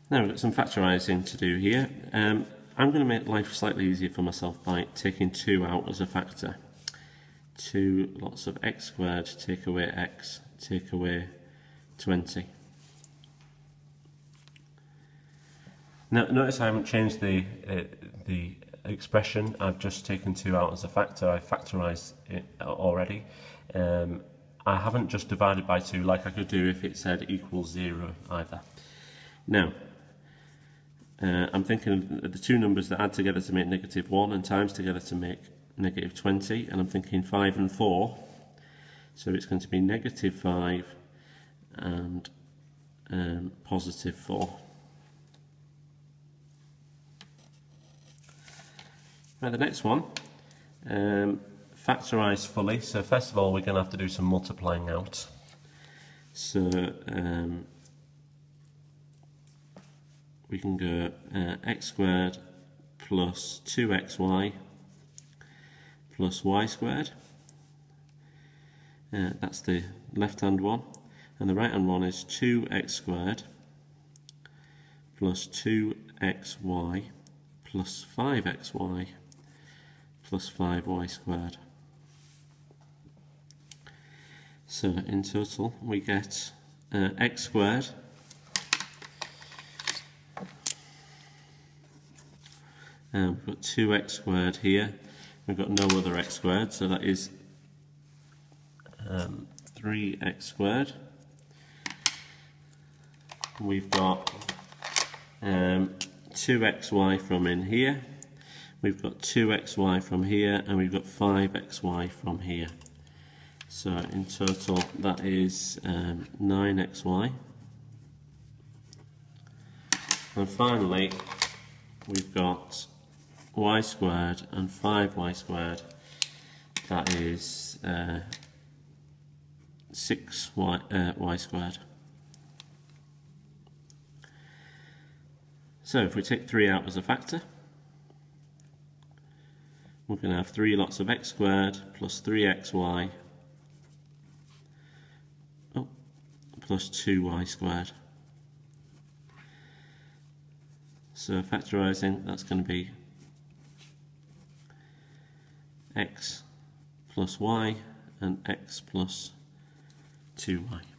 Now we've got some factorising to do here. I'm going to make life slightly easier for myself by taking 2 out as a factor. 2 lots of x squared, take away x, take away 20. Now notice I haven't changed the expression. I've just taken 2 out as a factor. I factorised it already. I haven't just divided by 2 like I could do if it said equals 0 either. Now, I'm thinking of the 2 numbers that add together to make -1 and times together to make -20, and I'm thinking 5 and 4. So it's going to be -5 and +4. Now the next one, factorise fully. So first of all, we're going to have to do some multiplying out. So we can go x squared plus 2xy plus y squared. That's the left hand one, and the right hand one is 2x squared plus 2xy plus 5xy plus 5y squared. So in total we get x squared we've got 2x squared here, we've got no other x squared, so that is 3x squared. We've got 2xy from in here, we've got 2xy from here, and we've got 5xy from here. So in total that is 9xy. And finally we've got y squared and 5y squared. That is 6y squared. So if we take 3 out as a factor, we're going to have 3 lots of x squared plus 3xy plus 2y squared. So factorising, that's going to be x plus y and x plus 2y.